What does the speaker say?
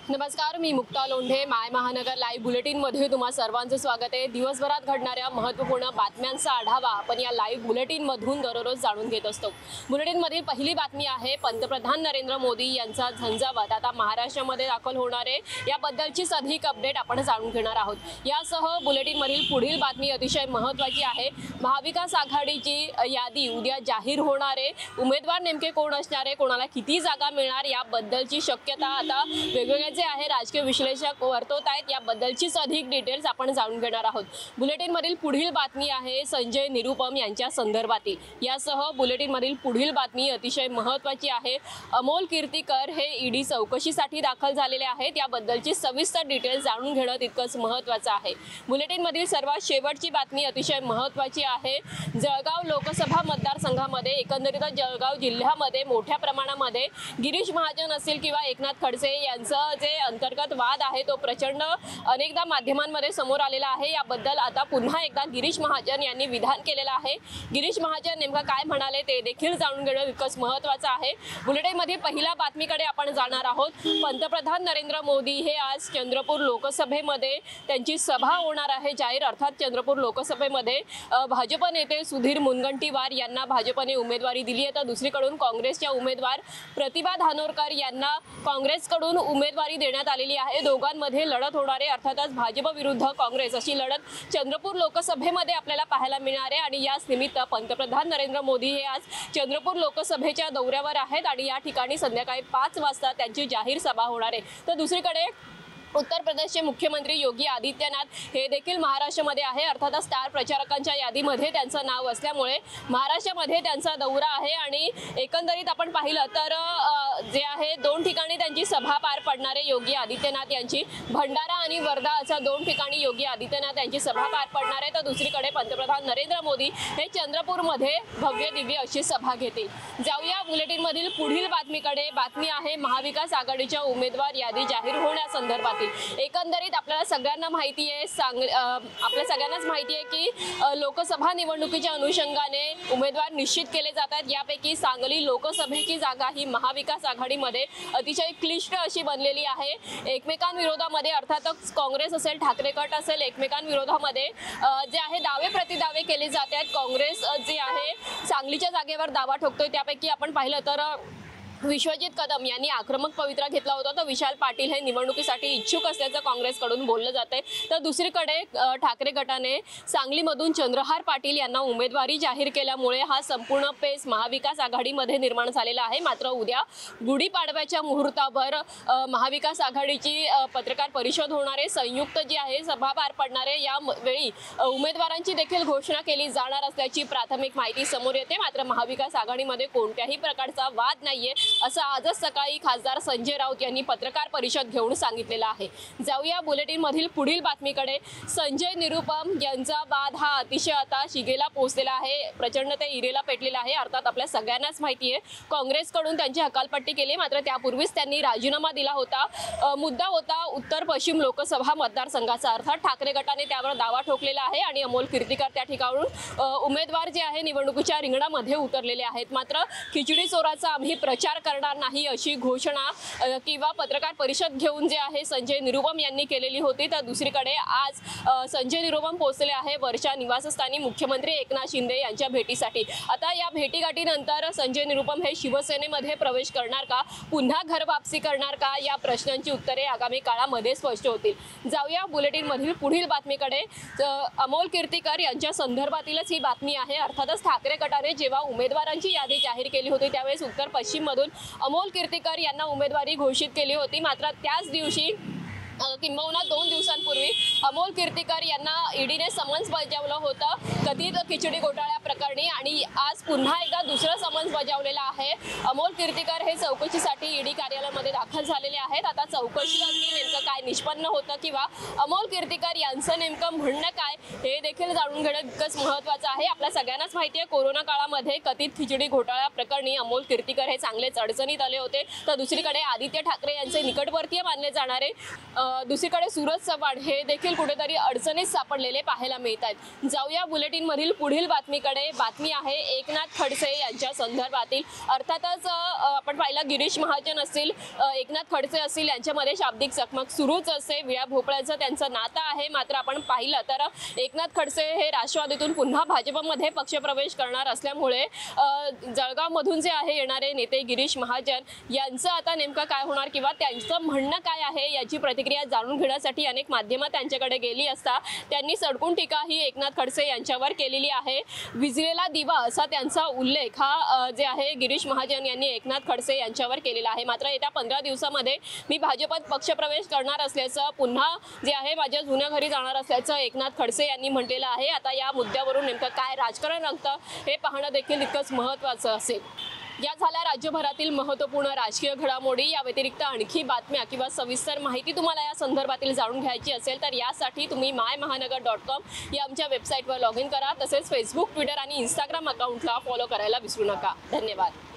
नमस्कार, मी मुक्ता लोंढे. माय महानगर लाईव्ह बुलेटिनमध्ये तुम्हा सर्वांचं स्वागत आहे. दिवसभरात घडणाऱ्या महत्त्वपूर्ण बातम्यांचा आढावा आपण या लाईव्ह बुलेटिनमधून दररोज जाणून घेत असतो. बुलेटिनमधील पहिली बातमी आहे पंतप्रधान नरेंद्र मोदी यांचा झंझावात आता महाराष्ट्रामध्ये दाखल होणार आहे. याबद्दलचीच अधिक अपडेट आपण जाणून घेणार आहोत. यासह बुलेटिनमधील पुढील बातमी अतिशय महत्त्वाची आहे. महाविकास आघाडीची यादी उद्या जाहीर होणार आहे. उमेदवार नेमके कोण असणार आहे, कोणाला किती जागा मिळणार याबद्दलची शक्यता आता वेगवेगळ्या जे आहे राजकीय विश्लेषक वर्तवत आहेत. याबद्दलचीच अधिक डिटेल्स आपण जाणून घेणार आहोत. बुलेटिनमधील पुढील बातमी आहे संजय निरुपम यांच्या संदर्भातील. यासह बुलेटिनमधील पुढील बातमी अतिशय महत्त्वाची आहे. अमोल कीर्तीकर हे ईडी चौकशीसाठी दाखल झालेले आहेत. याबद्दलची सविस्तर डिटेल्स जाणून घेणं तितकंच महत्त्वाचं आहे. बुलेटिनमधील सर्वात शेवटची बातमी अतिशय महत्त्वाची आहे. जळगाव लोकसभा मतदारसंघामध्ये एकंदरीत जळगाव जिल्ह्यामध्ये मोठ्या प्रमाणामध्ये गिरीश महाजन असतील किंवा एकनाथ खडसे यांचं जे अंतर्गत वाद आहे तो प्रचंड अनेकदा माध्यमांमध्ये समोर आलेला आहे. याबद्दल आता पुन्हा एकदा गिरीश महाजन यांनी विधान केलेलं आहे. गिरीश महाजन नेमकं काय म्हणाले ते देखील जाणून घेणं तितकंच महत्त्वाचं आहे. बुलेटिनमध्ये पहिल्या बातमीकडे आपण जाणार आहोत. पंतप्रधान नरेंद्र मोदी हे आज चंद्रपूर लोकसभेमध्ये त्यांची सभा होणार आहे जाहीर. अर्थात चंद्रपूर लोकसभेमध्ये भाजप नेते सुधीर मुनगंटीवार यांना भाजपने उमेदवारी दिली आहे, तर दुसरीकडून काँग्रेसच्या उमेदवार प्रतिभा धानोरकर यांना काँग्रेसकडून उमेदवारी देण्यात आलेली आहे. दोघांमध्ये लढत होणार आहे. अर्थातच भाजप विरुद्ध काँग्रेस अशी लढत चंद्रपूर लोकसभेमध्ये आपल्याला पाहायला मिळणार आहे. आणि याच निमित्त पंतप्रधान नरेंद्र मोदी हे आज चंद्रपूर लोकसभेच्या दौऱ्यावर आहेत आणि या ठिकाणी संध्याकाळी 5 वाजता त्यांची जाहीर सभा होणार आहे. तर दुसरीकडे उत्तर प्रदेशचे मुख्यमंत्री योगी आदित्यनाथ हे देखील महाराष्ट्रामध्ये आहे. अर्थातच स्टार प्रचारकांच्या यादीमध्ये त्यांचं नाव असल्यामुळे महाराष्ट्रामध्ये त्यांचा दौरा आहे. आणि एकंदरीत आपण पाहिलं तर जे आहे 2 ठिकाणी त्यांची सभा पार पडणार आहे योगी आदित्यनाथ यांची. भंडारा आणि वर्धा अशा 2 ठिकाणी योगी आदित्यनाथ यांची सभा पार पडणार आहे. तर दुसरीकडे पंतप्रधान नरेंद्र मोदी हे चंद्रपूरमध्ये भव्य दिव्य अशी सभा घेतील. जाऊया बुलेटिनमधील पुढील बातमीकडे. बातमी आहे महाविकास आघाडीच्या उमेदवार यादी जाहीर होण्यासंदर्भात. एकंदरीत आपल्याला सगळ्यांना माहिती आहे आपल्या सगळ्यांनाच माहिती आहे की लोकसभा निवडणुकीच्या अनुषंगाने उमेदवार निश्चित केले जातात. यापैकी सांगली लोकसभेची जागा ही महाविकास आघाडीमध्ये अतिशय क्लिष्ट अशी बनलेली आहे. एकमेकांविरोधामध्ये अर्थातच काँग्रेस असेल, ठाकरे गट असेल, एकमेकांविरोधामध्ये जे आहे दावे प्रतिदावे केले जात आहेत. काँग्रेस जे आहे सांगलीच्या जागेवर दावा ठोकतोय. त्यापैकी आपण पाहिलं तर विश्वजित कदम यांनी आक्रमक पवित्रा घेतला होता, तर विशाल पाटील हे निवडणुकीसाठी इच्छुक असल्याचं काँग्रेसकडून बोललं जातंय. तर दुसरीकडे ठाकरे गटाने सांगलीमधून चंद्रहार पाटील यांना उमेदवारी जाहीर केल्यामुळे हा संपूर्ण पेच महाविकास आघाडीमध्ये निर्माण झालेला आहे. मात्र उद्या गुढीपाडव्याच्या मुहूर्तावर महाविकास आघाडीची पत्रकार परिषद होणार आहे. संयुक्त जी आहे सभा पार पडणार आहे. यावेळी उमेदवारांची देखील घोषणा केली जाणार असल्याची प्राथमिक माहिती समोर येते. मात्र महाविकास आघाडीमध्ये कोणत्याही प्रकारचा वाद नाहीये असं आजच सकाळी खासदार संजय राऊत यांनी पत्रकार परिषद घेऊन सांगितलेलं आहे. जाऊया बुलेटिनमधील पुढील बातमीकडे. संजय निरुपम यांचा वाद हा अतिशय आता शिगेला पोहोचलेला आहे. प्रचंड ते इरेला पेटलेला आहे. अर्थात आपल्या सगळ्यांनाच माहिती आहे काँग्रेसकडून त्यांची हकालपट्टी केली, मात्र त्यापूर्वीच त्यांनी राजीनामा दिला होता. मुद्दा होता उत्तर पश्चिम लोकसभा मतदारसंघाचा. अर्थात ठाकरे गटाने त्यावर दावा ठोकलेला आहे आणि अमोल कीर्तीकर त्या ठिकाणून उमेदवार जे आहे निवडणुकीच्या रिंगणामध्ये उतरलेले आहेत. मात्र खिचडी चोराचा आम्ही प्रचार करणार नाही अशी घोषणा किंवा पत्रकार परिषद घेऊन जे आहे संजय निरुपम यांनी केलेली होती. तर दुसरीकडे आज संजय निरुपम पोहोचले आहे वर्षा निवासस्थानी मुख्यमंत्री एकनाथ शिंदे यांच्या भेटीसाठी. आता या भेटीगाठीनंतर संजय निरुपम हे शिवसेनेमध्ये प्रवेश करणार का, पुन्हा घर वापसी करणार का, या प्रश्नांची उत्तरे आगामी काळामध्ये स्पष्ट होतील. जाऊया बुलेटिनमधील पुढील बातमीकडे. अमोल कीर्तीकर यांच्या संदर्भातीलच ही बातमी आहे. अर्थातच ठाकरे गटाने जेव्हा उमेदवारांची यादी जाहीर केली होती त्यावेळेस उत्तर पश्चिम मधून अमोल कीर्तीकर यांना उमेदवारी घोषित केली होती. मात्र त्याच दिवशी किंबहुना 2 दिवसांपूर्वी अमोल कीर्तीकर यांना ईडीने समन्स बजावलं होतं कथित खिचडी घोटाळ्या प्रकरणी. आणि आज पुन्हा एकदा दुसरं समन्स बजावलेलं आहे. अमोल कीर्तीकर हे चौकशीसाठी ईडी कार्यालयामध्ये दाखल झालेले आहेत. आता चौकशी नेमकं काय निष्पन्न होतं किंवा अमोल कीर्तीकर यांचं नेमकं म्हणणं काय हे देखील जाणून घेणं तितकंच महत्त्वाचं आहे. आपल्या सगळ्यांनाच माहिती आहे कोरोना काळामध्ये कथित खिचडी घोटाळ्या प्रकरणी अमोल कीर्तीकर हे चांगलेच अडचणीत आले होते. तर दुसरीकडे आदित्य ठाकरे यांचे निकटवर्तीय मानले जाणारे दुसरीकडे सूरज चव्हाण हे देखील कुठेतरी अडचणीत सापडलेले पाहायला मिळत आहेत। जाऊया बुलेटिनमधील पुढील बातमीकडे। बातमी आहे एकनाथ खडसे यांच्या संदर्भातील। अर्थातच आपण पाहिलं गिरीश महाजन असतील, एकनाथ खडसे असतील, यांच्यामध्ये शाब्दिक चकमक सुरूच असते। विळा भोपळ्याचं त्यांचं नातं आहे। मात्र आपण पाहिलं तर एकनाथ खडसे हे राष्ट्रवादीतून पुन्हा भाजपमध्ये पक्षप्रवेश करणार असल्यामुळे जळगावमधून जे आहे येणारे नेते गिरीश महाजन यांचं आता नेमकं काय होणार किंवा त्यांचं म्हणणं काय आहे याची प्रतिक्रिया जाणून घेण्यासाठी अनेक माध्यमं त्यांच्याकडे गेली असता त्यांनी सडकून टीका ही एकनाथ खडसे यांच्यावर केलेली आहे। विझलेला दिवा असा त्यांचा उल्लेख हा जे आहे गिरीश महाजन यांनी एकनाथ खडसे यांच्यावर केलेला आहे। मात्र येत्या 15 दिवसामध्ये मी भाजपात पक्षप्रवेश करणार असल्याचं, पुन्हा जे आहे माझ्या जुन्या घरी जाणार असल्याचं एकनाथ खडसे यांनी म्हटलेलं आहे। आता या मुद्द्यावरून नेमकं काय राजकारण रंगतं हे पाहणं देखील तितकंच महत्त्वाचं असेल। या झाल्या राज्यभरातील महत्त्वपूर्ण राजकीय घडामोडी। या व्यतिरिक्त आणखी बातम्या किंवा सविस्तर माहिती तुम्हाला या संदर्भातील जाणून घ्यायची असेल तर यासाठी तुम्ही mymahangar.com या आमच्या वेबसाईटवर लॉग इन करा। तसेच फेसबुक, ट्विटर आणि इंस्टाग्राम अकाउंटला फॉलो करायला विसरू नका। धन्यवाद।